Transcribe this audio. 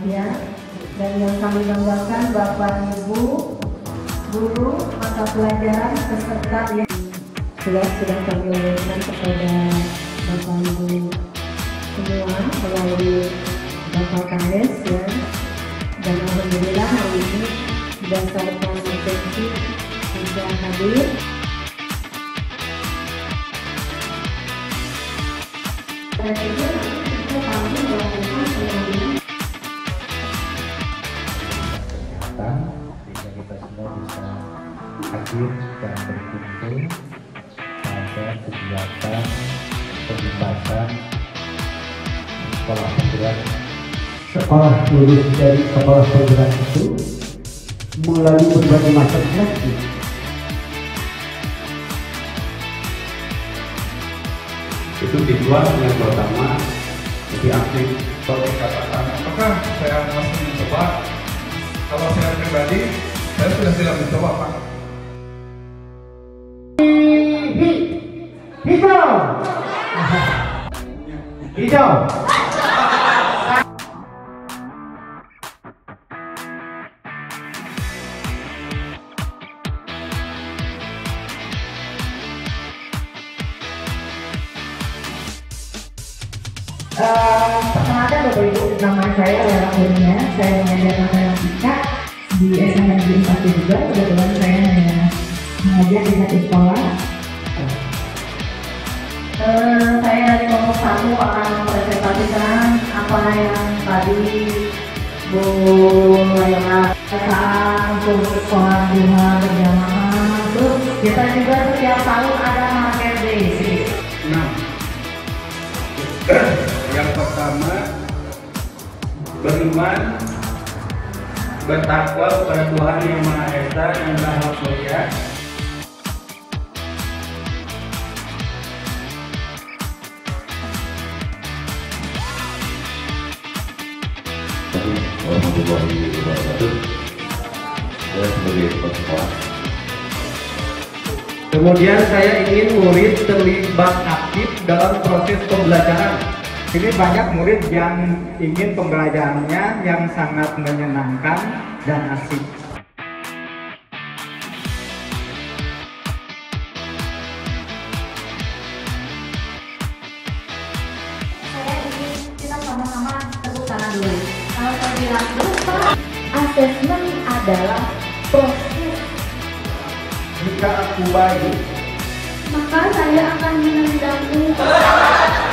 berbahagia, dan yang kami banggakan Bapak Ibu guru mata pelajaran peserta yang sudah kami umumkan kepada Bapak Ibu semua melalui Bapak Kades ya. Dan alhamdulillah hari ini berdasarkan atensi sudah hadir. Dan itu kita kami melakukan pengambilan sehingga kita semua bisa hadir dan berkumpul pada kegiatan pembebasan sekolah penggerak. Sekolah lulus dari sekolah penggerak itu melalui berbagai macam seleksi. Itu tujuan yang pertama, lebih aktif. Kalau dikatakan apakah saya masih mencoba, kalau saya pribadi saya sudah tidak mencoba Pak. Hijau hijau. Perkenalkan Bapak Ibu, nama saya Lela Kurnia. Saya mengajar matematika di SMA Negeri 1 juga. Kebetulan saya mengajar di satu sekolah. Saya dari kelompok 1 akan mempresentasikan apa yang tadi Bu Lela saat untuk sekolah rumah berjamaah. Terus kita juga setiap tahun ada market day. Nah, yang pertama, beriman, bertakwa kepada Tuhan Yang Maha Esa dan Maha Mulia. Warahmatullahi wabarakatuh. Saya sebagai kepala sekolah. Kemudian saya ingin murid terlibat aktif dalam proses pembelajaran. Ini banyak murid yang ingin pembelajarannya yang sangat menyenangkan dan asik. Saya ingin kita sama-sama tepuk tangan dulu. Kalau saya bilang lupa, asesmen adalah proses. Jika aku baik, Maka saya akan menendangmu.